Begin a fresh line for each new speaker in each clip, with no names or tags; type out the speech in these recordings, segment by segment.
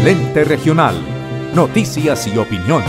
Lente Regional. Noticias y opinión.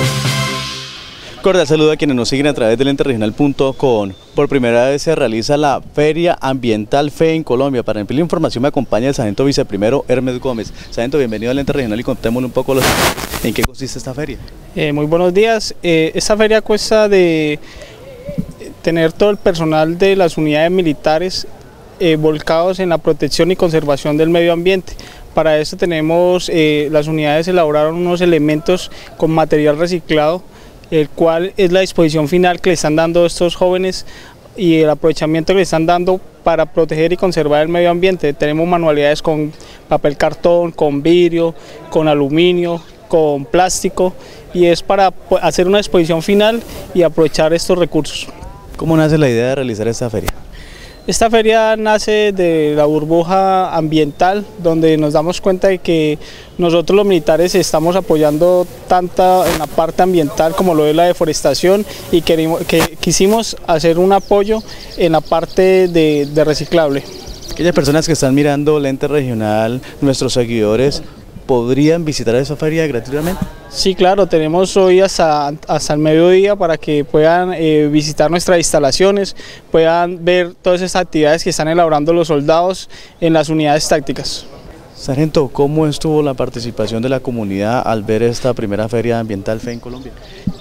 Cordial saludo a quienes nos siguen a través de lenteregional.com. Por primera vez se realiza la Feria Ambiental FE en Colombia. Para ampliar información me acompaña el sargento viceprimero Hermes Gómez. Sargento, bienvenido a Lente Regional y contémosle un poco en qué consiste esta feria.
Muy buenos días. Esta feria cuesta de tener todo el personal de las unidades militares volcados en la protección y conservación del medio ambiente. Para eso tenemos, las unidades elaboraron unos elementos con material reciclado, el cual es la disposición final que le están dando estos jóvenes y el aprovechamiento que le están dando para proteger y conservar el medio ambiente. Tenemos manualidades con papel cartón, con vidrio, con aluminio, con plástico, y es para hacer una exposición final y aprovechar estos recursos.
¿Cómo nace la idea de realizar esta feria?
Esta feria nace de la burbuja ambiental, donde nos damos cuenta de que nosotros los militares estamos apoyando tanto en la parte ambiental como lo es la deforestación, y quisimos hacer un apoyo en la parte de reciclable.
Aquellas personas que están mirando Lente Regional, nuestros seguidores, ¿podrían visitar esa feria gratuitamente?
Sí, claro, tenemos hoy hasta el mediodía para que puedan visitar nuestras instalaciones, puedan ver todas esas actividades que están elaborando los soldados en las unidades tácticas.
Sargento, ¿cómo estuvo la participación de la comunidad al ver esta primera feria ambiental FE en Colombia?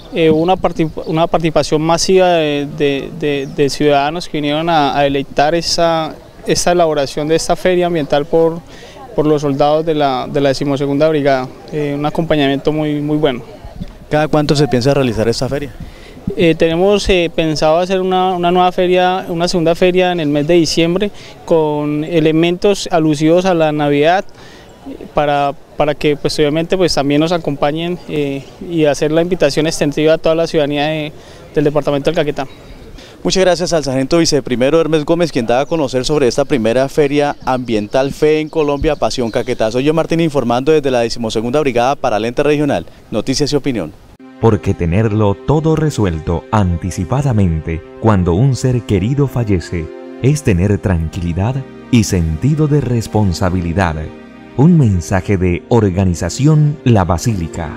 Una participación masiva de ciudadanos que vinieron a deleitar esta elaboración de esta feria ambiental por los soldados de la 12ª Brigada, un acompañamiento muy bueno.
¿Cada cuánto se piensa realizar esta feria?
Tenemos pensado hacer una nueva feria, una segunda feria en el mes de diciembre, con elementos alusivos a la Navidad, para que pues, obviamente pues, también nos acompañen, y hacer la invitación extensiva a toda la ciudadanía del departamento del Caquetá.
Muchas gracias al sargento viceprimero Hermes Gómez, quien daba a conocer sobre esta primera feria ambiental FE en Colombia, Pasión Caquetá. Soy yo, Martín, informando desde la 12ª Brigada para Lente Regional. Noticias y opinión.
Porque tenerlo todo resuelto anticipadamente cuando un ser querido fallece es tener tranquilidad y sentido de responsabilidad. Un mensaje de Organización La Basílica.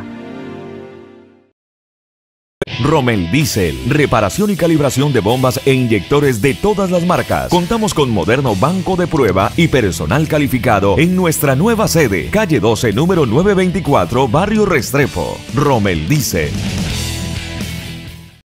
Rommel Diesel, reparación y calibración de bombas e inyectores de todas las marcas. Contamos con moderno banco de prueba y personal calificado en nuestra nueva sede, calle 12, número 924, barrio Restrepo. Rommel Diesel.